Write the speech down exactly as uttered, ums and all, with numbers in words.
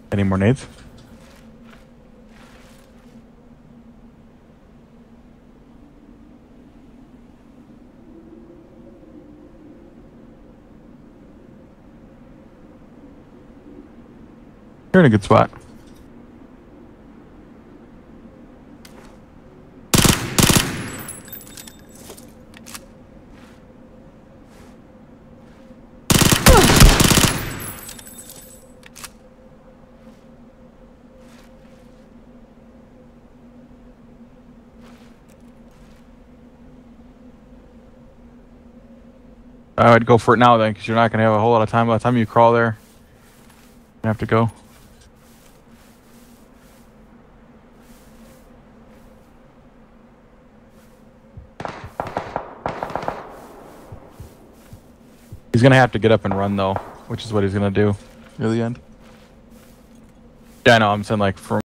Any more nades? You're in a good spot. I would go for it now then, because you're not going to have a whole lot of time. By the time you crawl there, you have to go. He's going to have to get up and run, though, which is what he's going to do near the end. Yeah, I know. I'm saying, like, from